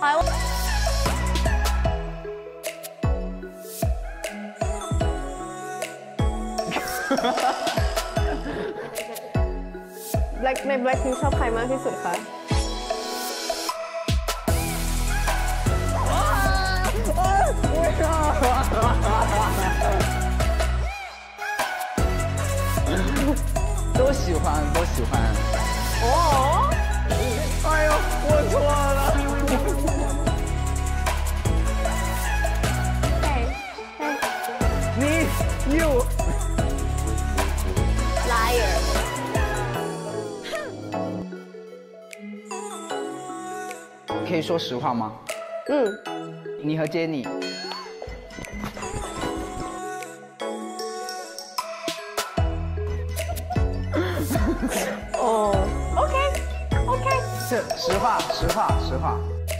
好。 ใน Blackpink ชอบใครมากที่สุดคะ都喜欢，都喜欢。 哦， 哎呦，我错了。你 you liar。 可以说实话吗？ 嗯。 你和 Jenny。 哦 ，OK。 是实话，实话，实话。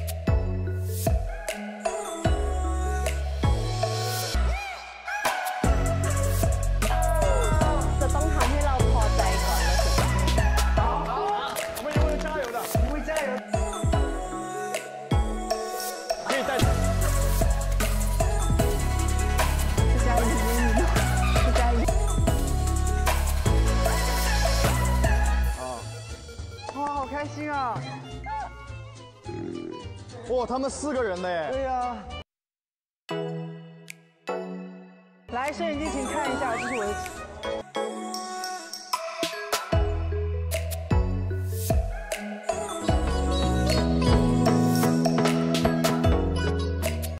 จะต้องทำให้เราพอใจก่อนแล้วถึง好，我们会加油的，你会加油。 可以再。是加油，是加油。哇，好开心啊！哇，他们4个人呢耶。对呀。来，摄影机，请看一下，这是我的。